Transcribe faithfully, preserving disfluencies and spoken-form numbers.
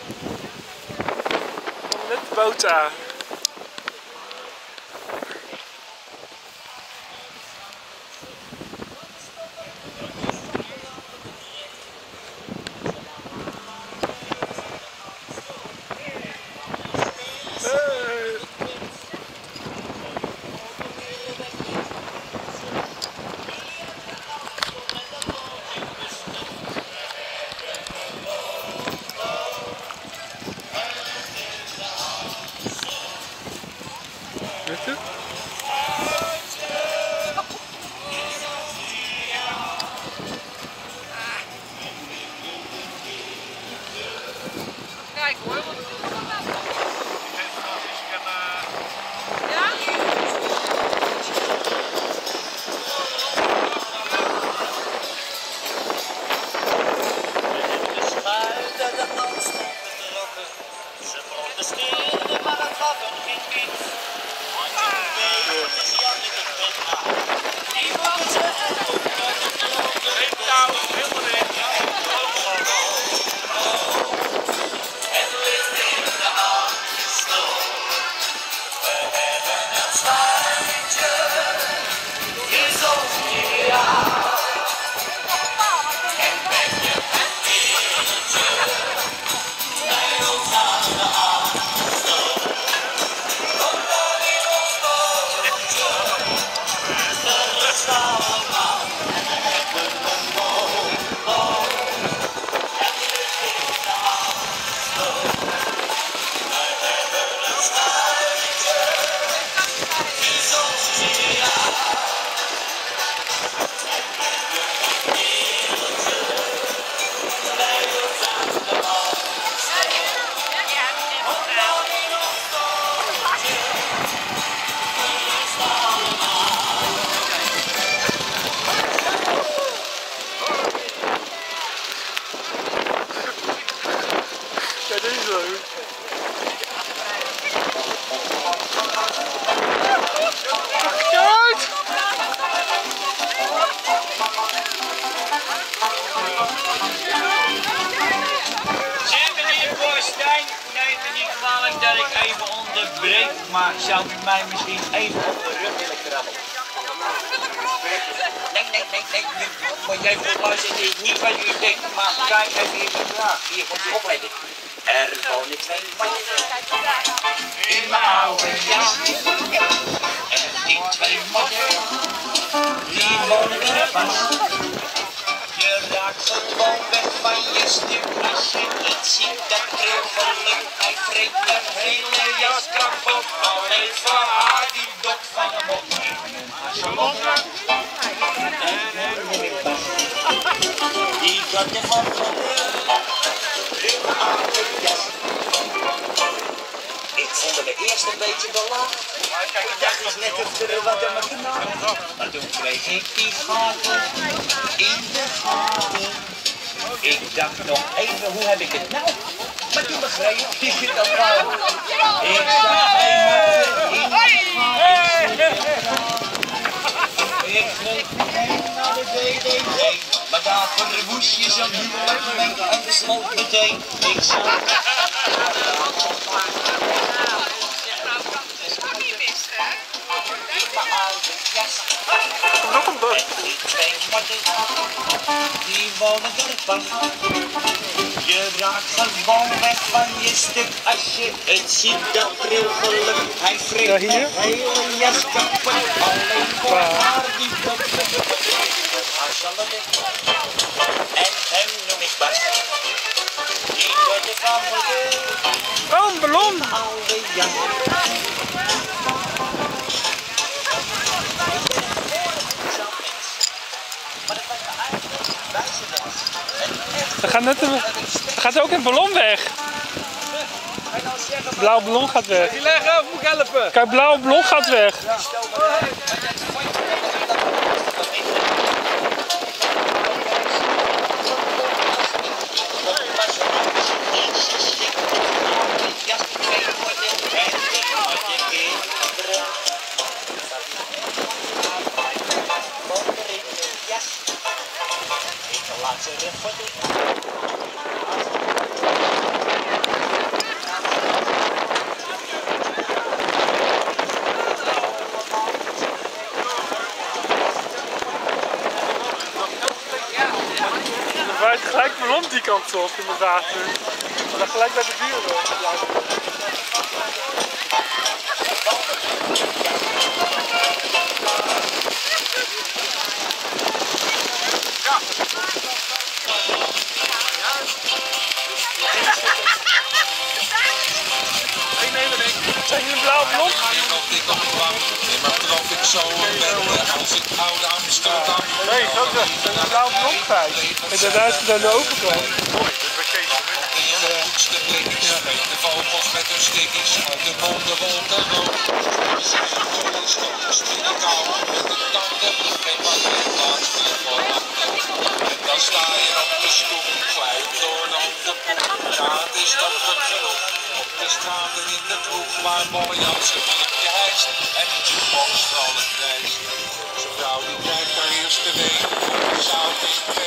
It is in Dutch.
Net de boot aan. Weet je? Kijk hoor, wat doe je dan nou? Ze protesteerden, maar het gaf hem geen fiets. Want je weet, het is Janneke met haar. Die moeten ze ook met een grote Het ligt in de Amstel. We hebben een schuitje in zo'n jaar. En ben je een keertje bij ons aan de Amstel. Kom dan in ons bootje, gerust allemaal. En we hebben een motor. Het ligt in de Amstel. We hebben een schuitje in zo'n jaar. En ben je een keertje bij ons aan de Amstel. Kom dan in ons bootje, gerust allemaal. Ja, dit is leuk. Kijk! Zeg meneer Borstijn, neem me niet kwalijk dat ik even onderbreek, maar zou u mij misschien even op de rug willen krabbelen? Nee, nee, nee, nee, nee. Maar jij luistert niet wat u denkt, maar kijk even in de vraag. Hier moet u opletten. Er wonen twee mannen in mijn oude jas. En die twee mannen, die wonen er vast. Je raakt gewoon weg van je stuk als je het ziet, dat geluk. Hij vreet de hele jas kapot, alleen voor haar die dok van hem op. Die gaat de hand op in mijn oude jas. Ik vond het eerst een beetje belaagd. Ik dacht eens net of er wat aan me gedaan. Maar toen kreeg ik die gaten in de gaten. Ik dacht nog even, hoe heb ik het nou? Maar toen begreep ik het al gauw. Ik zag helemaal in de gaten. Ik greep meteen naar de D D T. Maar daarvoor woest je zo'n huwelijk mee en besloot meteen. Ik zag... Nog een boot. En die twee mannen, die wonen er vast. Je raakt gewoon weg van je stuk als je het ziet, dat geluk. Hij vreet Ja, de hier? hele jas kapot, alleen voor haar die dok. Haar zal het weg. En hem noem ik Bas. Die wordt de van de Oh, een ballon! oude jas. Er gaat, net een, er gaat ook een ballon weg. De blauwe ballon gaat weg. Die leggen of moet ik helpen? Kijk, blauwe ballon gaat weg. Laat ze er voor die kant op in het water. Maar dan gelijk bij de buren. Nee, nee, nee. Zijn jullie blauw blond? Ik op de bank. Nee, maar prof ik zo ben als ik oude Amsterdam. Nee, zo zeg. Zijn jullie blauw blond zijn? En daarna is het aan de overkant. De blikjes, de vogels met hun stikjes, uit de monden wolken rood. Springen kou met de tanden, geen wat meer plaats meer voor en dan sta je op de stoep, glijdt door op de poep. Ja, het is toch goed genoeg. Op de straten in de kroeg, waar Bolle Jansen biertje hijst en de jukebox vrolijk reist. Zijn vrouw die krijgt haar eerste week, zout in